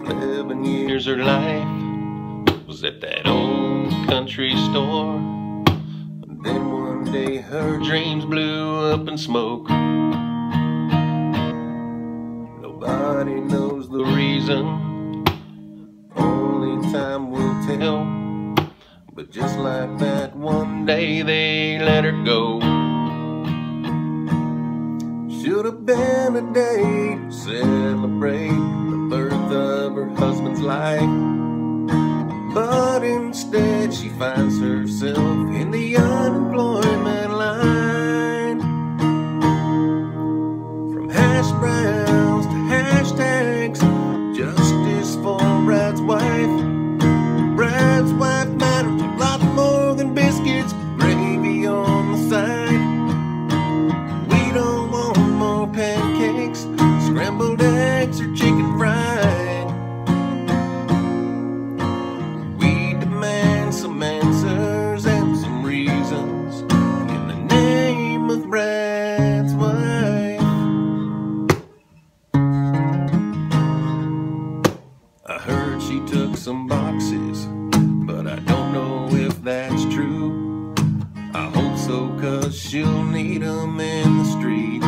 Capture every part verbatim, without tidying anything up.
eleven years her life was at that old country store. And then one day her dreams blew up in smoke. Nobody knows the reason, only time will tell. But just like that, one day they let her go. Should have been a day to celebrate the birth of her husband's life, but instead she finds herself in the unemployment line. From hash browns to hashtags, justice for Brad's wife. Brad's wife matters a lot more than biscuits, gravy on the side. We don't want more pancakes, scrambled eggs, or chicken fried. We demand some answers and some reasons in the name of Brad's wife. I heard she took some boxes, but I don't know if that's true. I hope so, 'cause she'll need them in the street.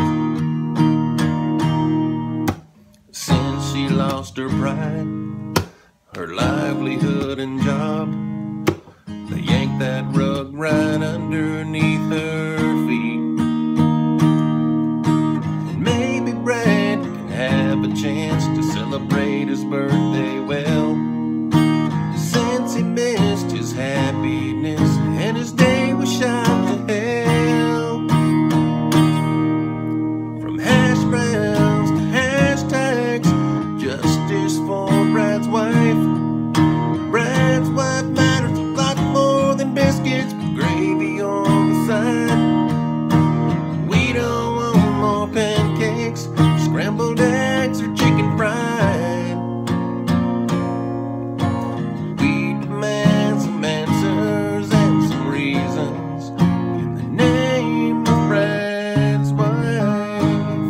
Since she lost her pride, her livelihood and job, they yanked that rug right underneath her feet. And maybe Brad can have a chance to celebrate his birthday well, since he missed his happiness and his day was shot to hell. From hash browns to hashtags, justice for Brad's wife. Brad's wife matters a lot more than biscuits, gravy on the side. We don't want more pancakes, scrambled eggs, or chicken fried. We demand some answers and some reasons in the name of Brad's wife.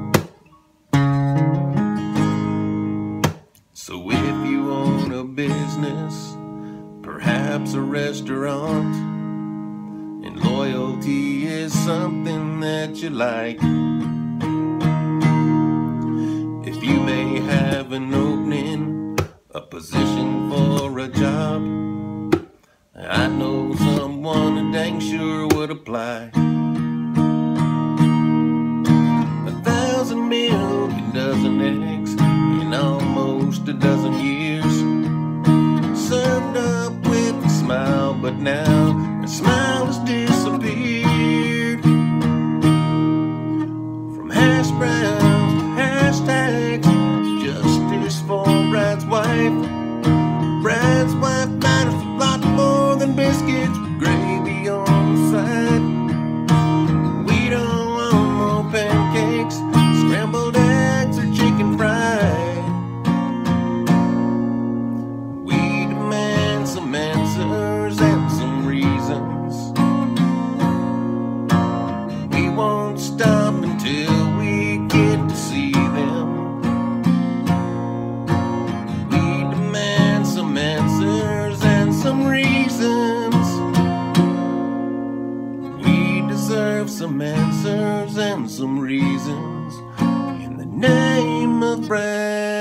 So if you own a business, perhaps a restaurant, and loyalty is something that you like, if you may have an opening, a position for a job, I know someone who dang sure would apply. A thousand million dozen eggs in almost a dozen years, served up with a smile, but now her smile has disappeared. From hash browns to hashtags, justice for Brad's wife. Brad's wife matters a lot more than biscuits, gravy on the side. We don't want more pancakes, scrambled eggs, or chicken fried. We demand some answers and some reasons. We won't stop until we get to see them. We demand some answers and some reasons. We deserve some answers and some reasons in the name of Brad.